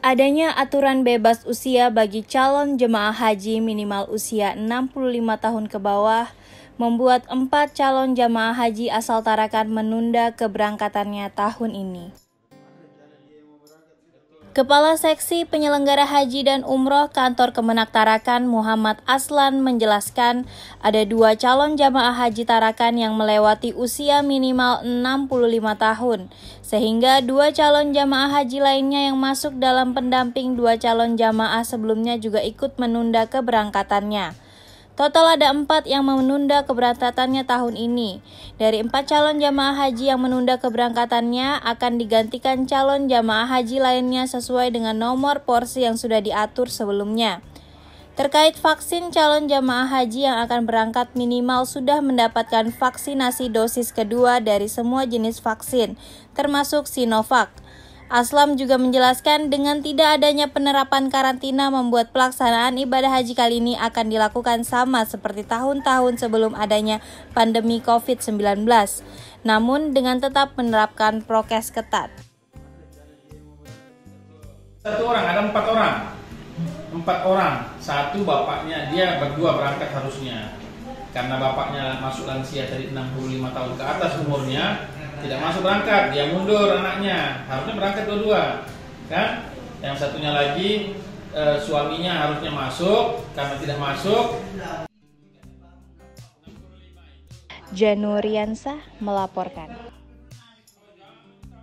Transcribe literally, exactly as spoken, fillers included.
Adanya aturan bebas usia bagi calon jemaah haji minimal usia enam puluh lima tahun ke bawah membuat empat calon jemaah haji asal Tarakan menunda keberangkatannya tahun ini. Kepala Seksi Penyelenggara Haji dan Umroh Kantor Kemenak Tarakan Muhammad Aslan menjelaskan ada dua calon jamaah haji Tarakan yang melewati usia minimal enam puluh lima tahun, sehingga dua calon jamaah haji lainnya yang masuk dalam pendamping dua calon jamaah sebelumnya juga ikut menunda keberangkatannya. Total ada empat yang menunda keberangkatannya tahun ini. Dari empat calon jamaah haji yang menunda keberangkatannya akan digantikan calon jamaah haji lainnya sesuai dengan nomor porsi yang sudah diatur sebelumnya. Terkait vaksin, calon jamaah haji yang akan berangkat minimal sudah mendapatkan vaksinasi dosis kedua dari semua jenis vaksin, termasuk Sinovac. Aslam juga menjelaskan dengan tidak adanya penerapan karantina membuat pelaksanaan ibadah haji kali ini akan dilakukan sama seperti tahun-tahun sebelum adanya pandemi covid sembilan belas, namun dengan tetap menerapkan prokes ketat. Satu orang, ada empat orang. Empat orang, satu bapaknya, dia berdua berangkat harusnya. Karena bapaknya masuk lansia dari enam puluh lima tahun ke atas umurnya, tidak masuk berangkat, dia mundur anaknya, harusnya berangkat dua-dua, kan? Yang satunya lagi e, suaminya harusnya masuk, karena tidak masuk. Januriansa melaporkan.